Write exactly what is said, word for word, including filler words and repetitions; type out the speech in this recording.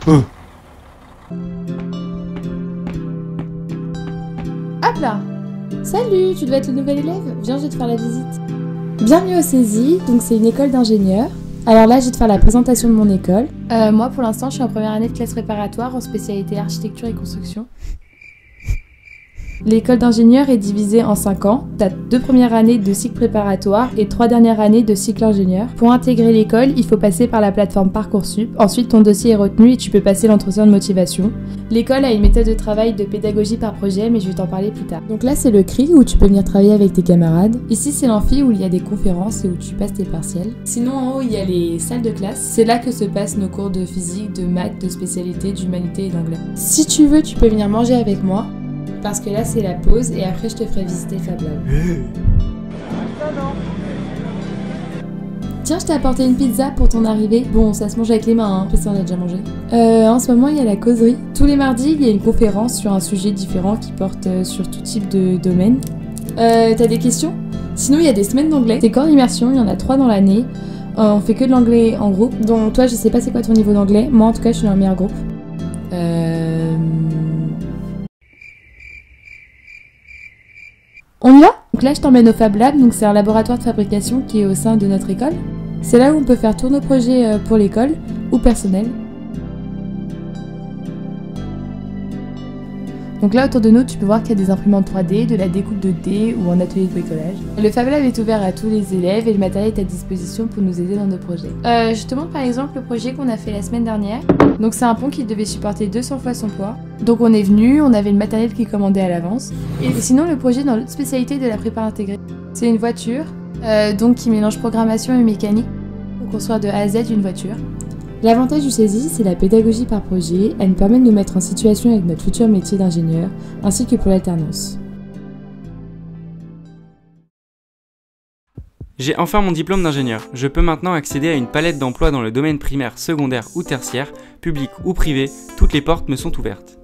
Hum. Hop là! Salut, tu dois être le nouvel élève? Viens, je vais te faire la visite. Bienvenue au CESI, donc c'est une école d'ingénieurs. Alors là, je vais te faire la présentation de mon école. Euh, moi, pour l'instant, je suis en première année de classe préparatoire en spécialité architecture et construction. L'école d'ingénieur est divisée en cinq ans. Tu as deux premières années de cycle préparatoire et trois dernières années de cycle ingénieur. Pour intégrer l'école, il faut passer par la plateforme Parcoursup. Ensuite, ton dossier est retenu et tu peux passer l'entretien de motivation. L'école a une méthode de travail de pédagogie par projet, mais je vais t'en parler plus tard. Donc là, c'est le C R I où tu peux venir travailler avec tes camarades. Ici, c'est l'amphi où il y a des conférences et où tu passes tes partiels. Sinon, en haut, il y a les salles de classe. C'est là que se passent nos cours de physique, de maths, de spécialité, d'humanité et d'anglais. Si tu veux, tu peux venir manger avec moi. Parce que là c'est la pause et après je te ferai visiter Fab Lab. Tiens, je t'ai apporté une pizza pour ton arrivée. Bon, ça se mange avec les mains, hein, parce qu'on a déjà mangé. Euh, en ce moment, il y a la causerie. Tous les mardis, il y a une conférence sur un sujet différent qui porte euh, sur tout type de domaine. Euh, t'as des questions? Sinon, il y a des semaines d'anglais. C'est corps d'immersion, il y en a trois dans l'année. Euh, on fait que de l'anglais en groupe. Donc toi, je sais pas c'est quoi ton niveau d'anglais. Moi, en tout cas, je suis dans le meilleur groupe. Euh... On y va? Donc là, je t'emmène au Fab Lab, donc c'est un laboratoire de fabrication qui est au sein de notre école. C'est là où on peut faire tous nos projets pour l'école ou personnels. Donc là, autour de nous, tu peux voir qu'il y a des imprimantes trois D, de la découpe de dés ou un atelier de bricolage. Le Fab Lab est ouvert à tous les élèves et le matériel est à disposition pour nous aider dans nos projets. Euh, je te montre par exemple le projet qu'on a fait la semaine dernière. Donc c'est un pont qui devait supporter deux cents fois son poids. Donc on est venu, on avait le matériel qui est commandé à l'avance. Et sinon le projet dans l'autre spécialité de la prépa intégrée, c'est une voiture euh, donc qui mélange programmation et mécanique pour construire de A à Z une voiture. L'avantage du CESI, c'est la pédagogie par projet. Elle nous permet de nous mettre en situation avec notre futur métier d'ingénieur, ainsi que pour l'alternance. J'ai enfin mon diplôme d'ingénieur. Je peux maintenant accéder à une palette d'emplois dans le domaine primaire, secondaire ou tertiaire, public ou privé. Toutes les portes me sont ouvertes.